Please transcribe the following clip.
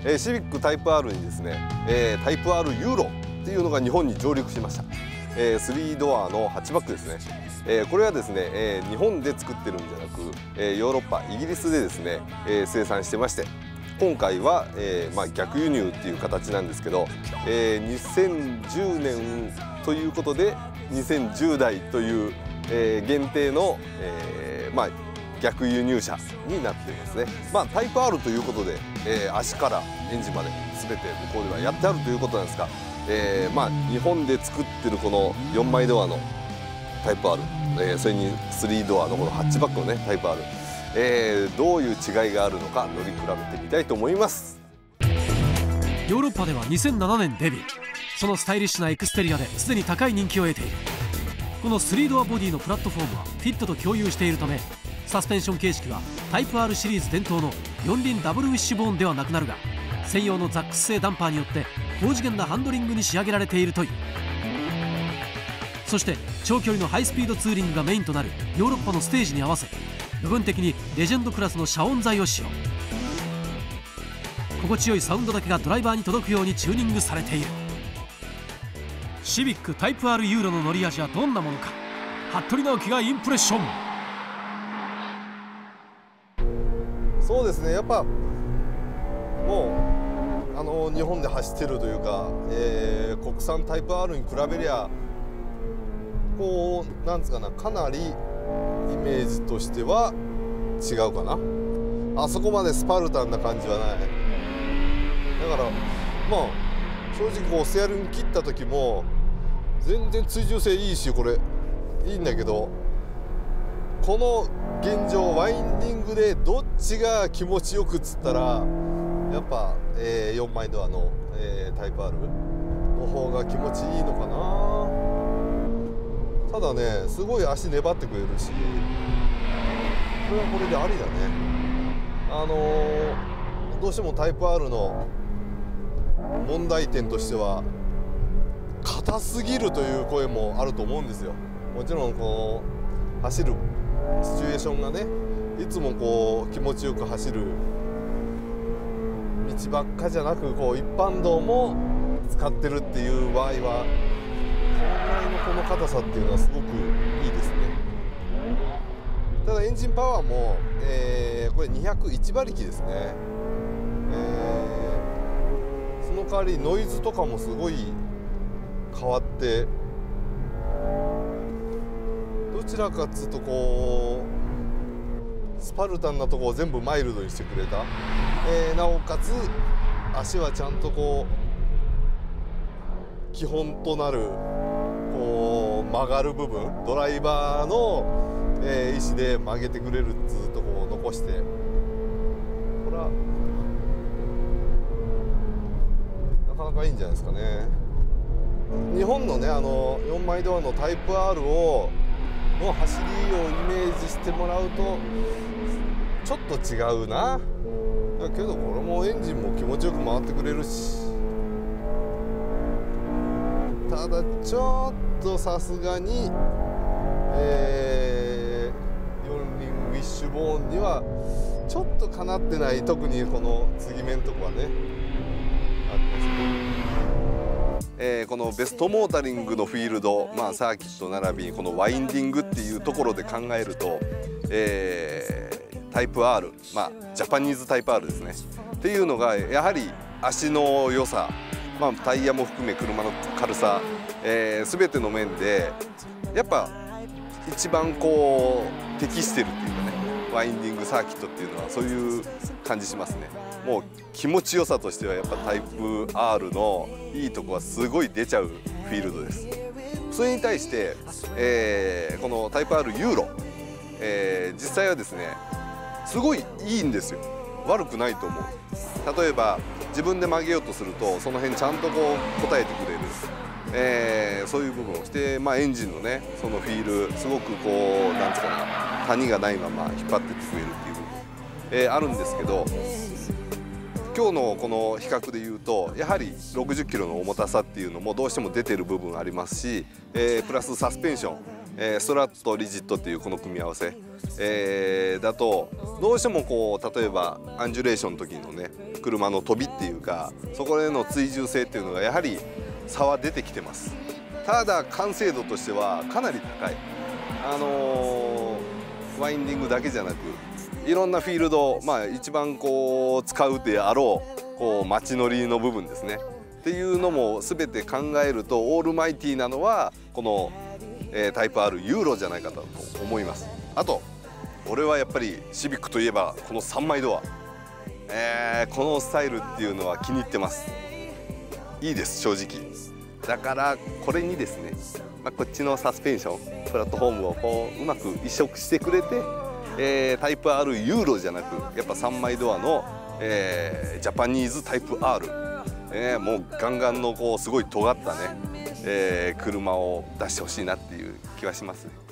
シビックタイプ R にですね、タイプ R ユーロっていうのが日本に上陸しました。3ドアのハッチバックですね。これはですね、日本で作ってるんじゃなく、ヨーロッパイギリスでですね、生産してまして、今回は、逆輸入っていう形なんですけど、2010年ということで2010台という、限定の、逆輸入車になっていますね。タイプ R ということで、足からエンジンまで全て向こうではやってあるということなんですが、日本で作ってるこの4枚ドアのタイプ R、それに3ドアのこのハッチバックのねタイプ R、どういう違いがあるのか乗り比べてみたいと思います。 ヨーロッパでは2007年デビュー。そのスタイリッシュなエクステリアですでに高い人気を得ている。この3ドアボディのプラットフォームはフィットと共有しているため、サスペンション形式はタイプ R シリーズ伝統の4輪ダブルウィッシュボーンではなくなるが、専用のザックス製ダンパーによって高次元なハンドリングに仕上げられているという。そして長距離のハイスピードツーリングがメインとなるヨーロッパのステージに合わせ、部分的にレジェンドクラスの遮音材を使用。心地よいサウンドだけがドライバーに届くようにチューニングされている。シビックタイプ R ユーロの乗り味はどんなものか、服部直樹がインプレッション。 そうですね、やっぱもう日本で走ってるというか、国産タイプ R に比べりゃこうなんつうかな、かなりイメージとしては違うかな。あそこまでスパルタンな感じはない。だから正直こうステアリング切った時も全然追従性いいし、これいいんだけど、この現状ワインディングでどっちが気持ちよくっつったらやっぱ、4枚ドアの、タイプ R の方が気持ちいいのかな。ただね、すごい足粘ってくれるし、これはこれでありだね。どうしてもタイプ R の問題点としては硬すぎるという声もあると思うんですよ。もちろんこの走るシチュエーションがね、いつもこう気持ちよく走る道ばっかじゃなく、こう一般道も使ってるっていう場合は、このぐらいのこの硬さっていうのはすごくいいですね。ただエンジンパワーも、これ201馬力ですね。その代わりノイズとかもすごい変わって、どちらかっつうとこうスパルタンなとこを全部マイルドにしてくれた、なおかつ足はちゃんとこう基本となるこう曲がる部分、ドライバーの、意思で曲げてくれるっつうとこを残して、これはなかなかいいんじゃないですかね。日本のね4枚ドアのタイプ R の走りをイメージしてもらうとちょっと違うな。だけどこれもエンジンも気持ちよく回ってくれるし、ただちょっとさすがに、4輪ウィッシュボーンにはちょっとかなってない、特にこの継ぎ目のとこはねありますね。このベストモータリングのフィールド、サーキット並びにこのワインディングっていうところで考えると、タイプ R、ジャパニーズタイプ R ですねっていうのがやはり足の良さ、タイヤも含め車の軽さ、全ての面でやっぱ一番こう適してるっていうかね、ワインディングサーキットっていうのはそういう感じしますね。もう気持ちよさとしてはやっぱタイプ R のいいとこはすごい出ちゃうフィールドです。それに対して、このタイプ R ユーロ、実際はですねすごいいいんですよ。悪くないと思う。例えば自分で曲げようとするとその辺ちゃんとこう応えてくれる、そういう部分をして、エンジンのねそのフィールすごくこうなんつうかな、谷がないまま引っ張ってってくれるっていう部分、あるんですけど、今日のこの比較でいうとやはり60キロの重たさっていうのもどうしても出てる部分ありますし、プラスサスペンション、ストラットリジットっていうこの組み合わせ、 だとどうしてもこう例えばアンジュレーションの時のね車の飛びっていうかそこでの追従性っていうのがやはり差は出てきてます。ただ完成度としてはかなり高い。ワインディングだけじゃなくいろんなフィールド、一番こう使うであろうこう街乗りの部分ですねっていうのも全て考えるとオールマイティーなのはこの、タイプ R ユーロじゃないかと思います。あと俺はやっぱりシビックといえばこの3枚ドア、このスタイルっていうのは気に入ってます。いいです正直。だからこれにですね、こっちのサスペンションプラットフォームをこううまく移植してくれて、タイプ R ユーロじゃなくやっぱ3枚ドアの、ジャパニーズタイプ R、もうガンガンのこうすごい尖ったね、車を出してほしいなっていう気はしますね。